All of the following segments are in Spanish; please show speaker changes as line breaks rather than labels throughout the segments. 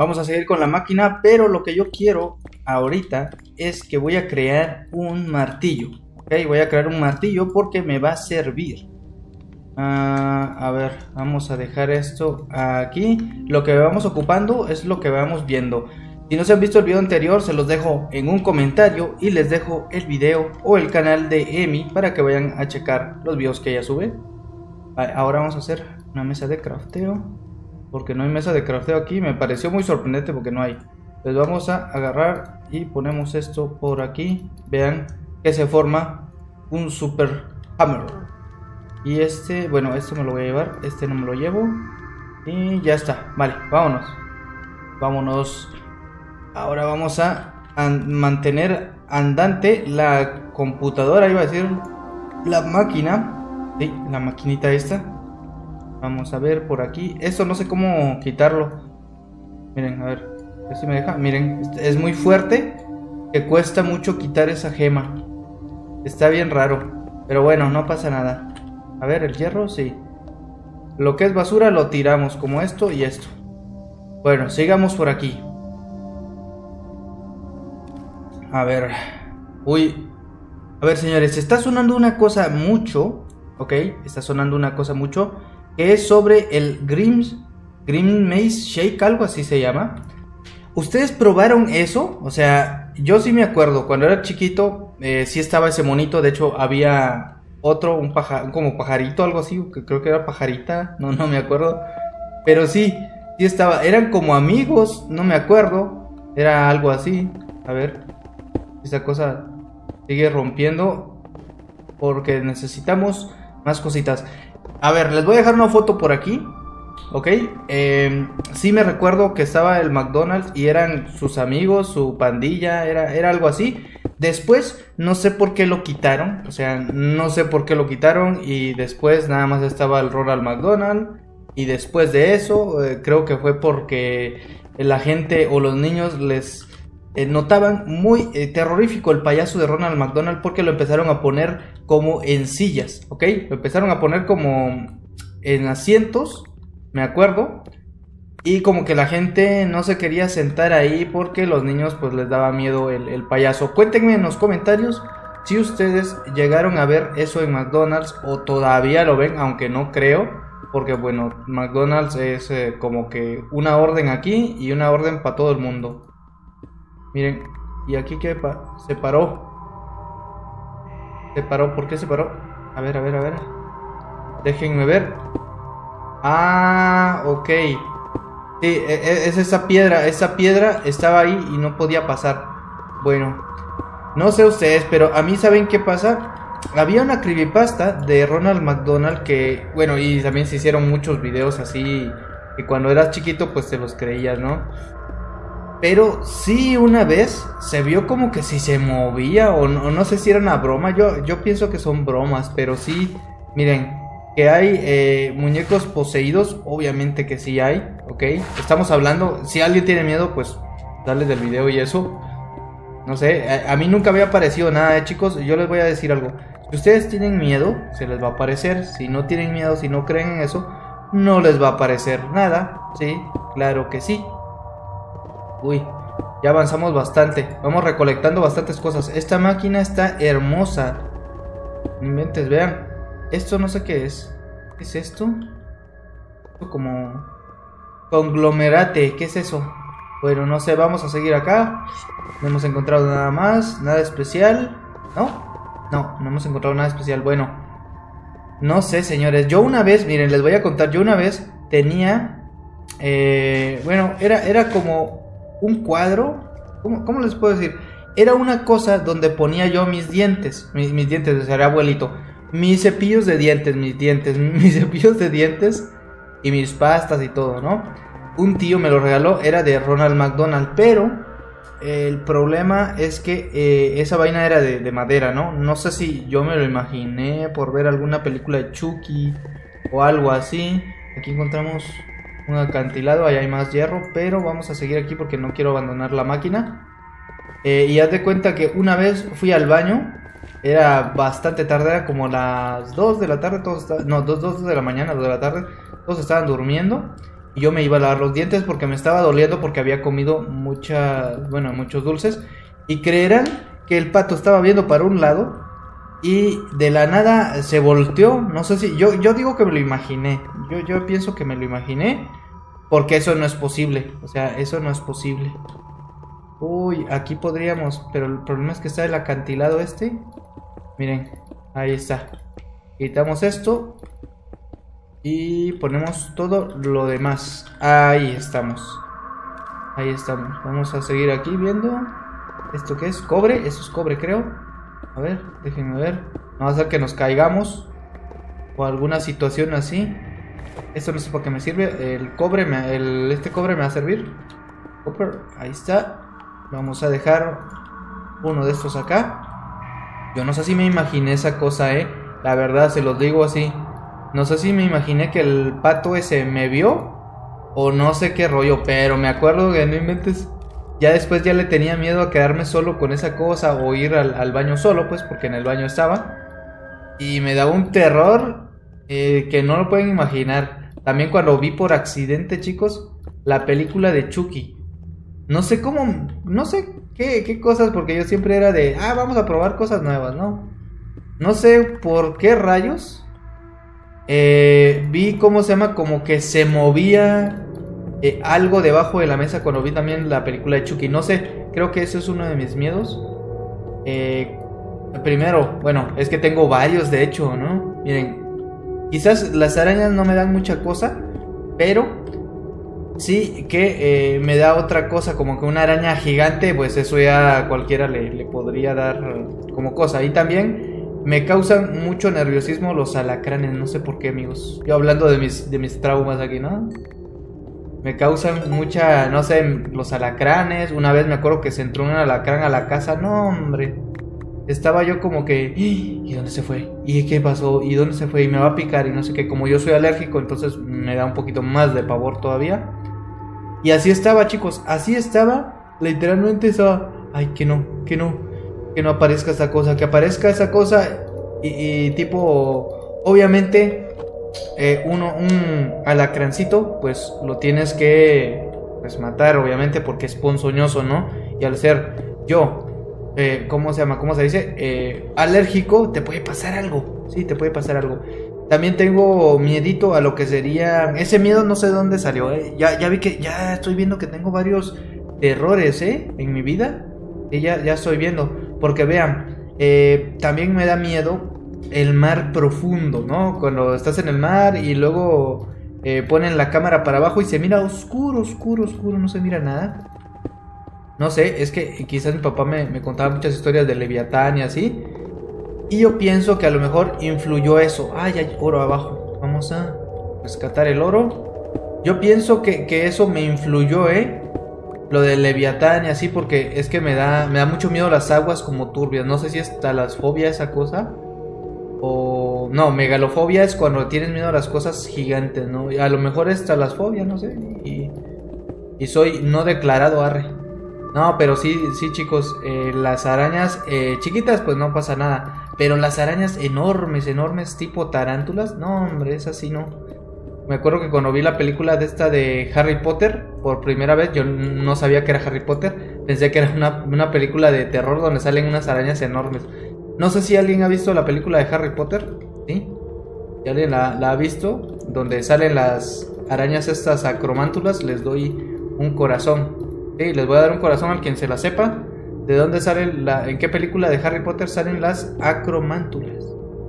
Vamos a seguir con la máquina, pero lo que yo quiero ahorita es que voy a crear un martillo. Ok, voy a crear un martillo porque me va a servir. A ver, vamos a dejar esto aquí. Lo que vamos ocupando es lo que vamos viendo. Si no se han visto el video anterior, se los dejo en un comentario y les dejo el video o el canal de Emi para que vayan a checar los videos que ella sube. Vale, ahora vamos a hacer una mesa de crafteo, porque no hay mesa de crafteo aquí. Me pareció muy sorprendente porque no hay. Entonces vamos a agarrar y ponemos esto por aquí. Vean que se forma un super hammer. Y este, bueno, este me lo voy a llevar, este no me lo llevo. Y ya está, vale, vámonos. Vámonos. Ahora vamos a mantener andante la computadora, iba a decir la máquina. Sí, la maquinita esta. Vamos a ver por aquí. Esto no sé cómo quitarlo. Miren, a ver, a ver si me deja. Miren, es muy fuerte, que cuesta mucho quitar esa gema. Está bien raro, pero bueno, no pasa nada. A ver, el hierro, sí. Lo que es basura lo tiramos, como esto y esto. Bueno, sigamos por aquí. A ver. Uy. A ver, señores, está sonando una cosa mucho. Ok, está sonando una cosa mucho. Que es sobre el Green Maze Shake, algo así se llama. ¿Ustedes probaron eso? O sea, yo sí me acuerdo. Cuando era chiquito, sí estaba ese monito. De hecho, había otro, un como pajarito, algo así. Que creo que era pajarita. No me acuerdo. Pero sí estaba. Eran como amigos, no me acuerdo. Era algo así. A ver. Esta cosa sigue rompiendo porque necesitamos más cositas. A ver, les voy a dejar una foto por aquí. Ok, sí me recuerdo que estaba el McDonald's y eran sus amigos, su pandilla, era algo así. Después no sé por qué lo quitaron. O sea, no sé por qué lo quitaron. Y después nada más estaba el Ronald McDonald. Y después de eso creo que fue porque la gente o los niños les notaban muy terrorífico el payaso de Ronald McDonald, porque lo empezaron a poner como en sillas, ¿ok? Lo empezaron a poner como en asientos, me acuerdo, y como que la gente no se quería sentar ahí porque los niños pues les daba miedo el payaso. Cuéntenme en los comentarios si ustedes llegaron a ver eso en McDonald's o todavía lo ven, aunque no creo, porque bueno, McDonald's es como que una orden aquí y una orden para todo el mundo. Miren, y aquí que se paró. Se paró, ¿por qué se paró? A ver. Déjenme ver. Ah, ok. Sí, es esa piedra estaba ahí y no podía pasar. Bueno, no sé ustedes, pero a mí, ¿saben qué pasa? Había una creepypasta de Ronald McDonald que, bueno, y también se hicieron muchos videos así, que cuando eras chiquito pues te los creías, ¿no? Pero sí, una vez se vio como que si se movía o no sé si era una broma. Yo pienso que son bromas, pero sí, miren, que hay muñecos poseídos, obviamente que sí hay, ¿ok? Estamos hablando, si alguien tiene miedo, pues dale del video y eso. No sé, a mí nunca había aparecido nada, chicos. Yo les voy a decir algo. Si ustedes tienen miedo, se les va a aparecer. Si no tienen miedo, si no creen en eso, no les va a aparecer nada. Sí, claro que sí. Uy, ya avanzamos bastante. Vamos recolectando bastantes cosas. Esta máquina está hermosa. No inventes, vean. Esto no sé qué es. ¿Qué es esto? Esto como conglomerate. ¿Qué es eso? Bueno, no sé, vamos a seguir acá. No hemos encontrado nada más. Nada especial. No hemos encontrado nada especial. Bueno, no sé, señores. Yo una vez, miren, les voy a contar. Yo una vez tenía bueno, era como un cuadro, ¿cómo les puedo decir? Era una cosa donde ponía yo mis dientes, mis dientes, o sea, era abuelito, mis cepillos de dientes, mis cepillos de dientes y mis pastas y todo, ¿no? Un tío me lo regaló, era de Ronald McDonald, pero el problema es que esa vaina era de madera, ¿no? No sé si yo me lo imaginé por ver alguna película de Chucky o algo así. Aquí encontramos un acantilado, allá hay más hierro, pero vamos a seguir aquí porque no quiero abandonar la máquina. Y haz de cuenta que una vez fui al baño, era bastante tarde, era como las 2 de la tarde, todos estaban, no, 2 de la mañana, 2 de la tarde, todos estaban durmiendo. Y yo me iba a lavar los dientes porque me estaba doliendo porque había comido muchos dulces. Y creerán que el pato estaba viendo para un lado y de la nada se volteó. No sé si, yo digo que me lo imaginé. Yo pienso que me lo imaginé porque eso no es posible. O sea, eso no es posible. Uy, aquí podríamos, pero el problema es que está el acantilado este. Miren, ahí está. Quitamos esto y ponemos todo lo demás. Ahí estamos. Ahí estamos. Vamos a seguir aquí viendo. ¿Esto qué es? ¿Cobre? Eso es cobre, creo. A ver, déjenme ver. No va a ser que nos caigamos o alguna situación así. Esto no sé para qué me sirve. El cobre, este cobre me va a servir. Copper, ahí está. Vamos a dejar uno de estos acá. Yo no sé si me imaginé esa cosa, la verdad, se los digo así. No sé si me imaginé que el pato ese me vio o no sé qué rollo, pero me acuerdo que no inventes. Ya después ya le tenía miedo a quedarme solo con esa cosa o ir al baño solo, pues, porque en el baño estaba. Y me daba un terror que no lo pueden imaginar. También cuando vi por accidente, chicos, la película de Chucky. No sé cómo, no sé qué cosas, porque yo siempre era de, vamos a probar cosas nuevas, ¿no? No sé por qué rayos. Vi cómo se llama, como que se movía algo debajo de la mesa cuando vi también la película de Chucky. No sé, creo que eso es uno de mis miedos. Primero, bueno, es que tengo varios de hecho, ¿no? Miren, quizás las arañas no me dan mucha cosa, pero sí que me da otra cosa, como que una araña gigante, pues eso ya a cualquiera le podría dar como cosa. Y también me causan mucho nerviosismo los alacranes, no sé por qué, amigos. Yo hablando de mis traumas aquí, ¿no? Me causan mucha, no sé, los alacranes. Una vez me acuerdo que se entró un alacrán a la casa, no, hombre. Estaba yo como que, ¿y dónde se fue? ¿Y qué pasó? ¿Y dónde se fue? Y me va a picar y no sé qué. Como yo soy alérgico, entonces me da un poquito más de pavor todavía. Y así estaba, chicos, así estaba. Literalmente estaba, ay, que no aparezca esa cosa, que aparezca esa cosa. Y tipo, obviamente, un alacrancito, pues lo tienes que pues matar, obviamente, porque es ponzoñoso, ¿no? Y al ser yo, ¿cómo se llama? ¿Cómo se dice? Alérgico, te puede pasar algo. Sí, te puede pasar algo. También tengo miedito a lo que sería. Ese miedo no sé de dónde salió, Ya vi que. Ya estoy viendo que tengo varios terrores, en mi vida. Ya estoy viendo. Porque vean, también me da miedo el mar profundo, ¿no? Cuando estás en el mar y luego ponen la cámara para abajo y se mira oscuro, no se mira nada. No sé, es que quizás mi papá me contaba muchas historias de Leviatán y así. Y yo pienso que a lo mejor influyó eso. Ay, hay oro abajo. Vamos a rescatar el oro. Yo pienso que eso me influyó, lo del Leviatán y así, porque es que me da mucho miedo las aguas como turbias. No sé si es talasfobia esa cosa. O no, megalofobia es cuando tienes miedo a las cosas gigantes, ¿no? Y a lo mejor es talasfobia, no sé. Y soy no declarado, arre. No, pero sí, chicos, las arañas chiquitas pues no pasa nada, pero las arañas enormes, tipo tarántulas, no, hombre, es así, no. Me acuerdo que cuando vi la película de esta de Harry Potter, por primera vez, yo no sabía que era Harry Potter, pensé que era una película de terror donde salen unas arañas enormes. No sé si alguien ha visto la película de Harry Potter, ¿sí? Si alguien la ha visto, donde salen las arañas estas acromántulas, les doy un corazón. Sí, les voy a dar un corazón al quien se la sepa. ¿De dónde sale en qué película de Harry Potter salen las acromántulas?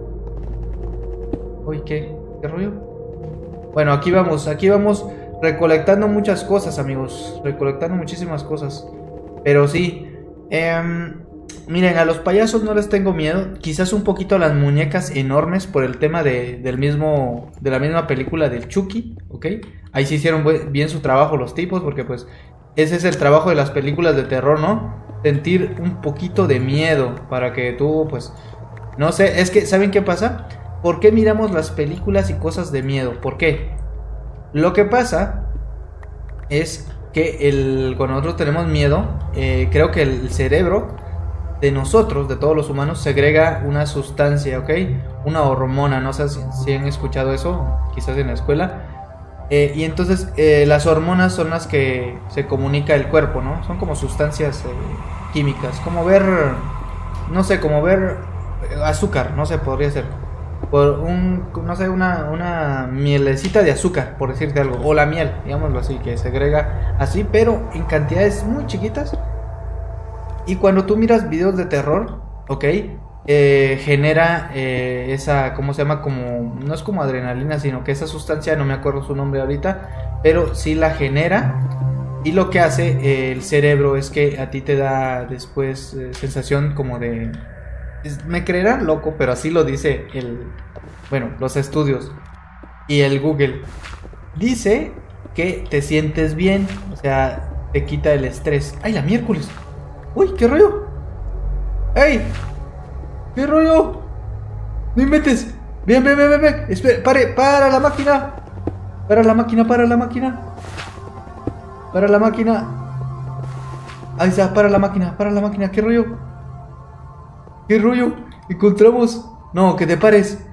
Uy, ¿qué rollo? Bueno, aquí vamos recolectando muchas cosas, amigos. Recolectando muchísimas cosas. Pero sí, miren, a los payasos no les tengo miedo. Quizás un poquito a las muñecas enormes por el tema de la misma película del Chucky, ¿ok? Ahí sí hicieron bien su trabajo los tipos, porque pues ese es el trabajo de las películas de terror, ¿no? Sentir un poquito de miedo para que tú, pues, no sé, es que, ¿saben qué pasa? ¿Por qué miramos las películas y cosas de miedo? ¿Por qué? Lo que pasa es que cuando nosotros tenemos miedo, creo que el cerebro de nosotros, de todos los humanos, segrega una sustancia, ¿ok? Una hormona, no sé si han escuchado eso, quizás en la escuela. Y entonces las hormonas son las que se comunica el cuerpo, ¿no? Son como sustancias químicas, como ver, no sé, como ver azúcar, no sé, podría ser. Por no sé, una mielecita de azúcar, por decirte algo, o la miel, digámoslo así, que se agrega así, pero en cantidades muy chiquitas. Y cuando tú miras videos de terror, ¿ok? Genera esa, ¿cómo se llama? Como, no es como adrenalina, sino que esa sustancia, no me acuerdo su nombre ahorita, pero sí la genera. Y lo que hace el cerebro es que a ti te da después sensación como de... me creerán loco, pero así lo dice bueno, los estudios y el Google. Dice que te sientes bien, o sea, te quita el estrés. ¡Ay, la miércoles! ¡Uy, qué rollo! ¡Ey! ¿Qué rollo? ¡No inventes! ¡Ven, ven, ven, ven! Ven. Espera, para la máquina. Para la máquina, para la máquina. Para la máquina. Ahí está, para la máquina, ¿qué rollo? ¿Qué rollo? Encontramos... No, que te pares.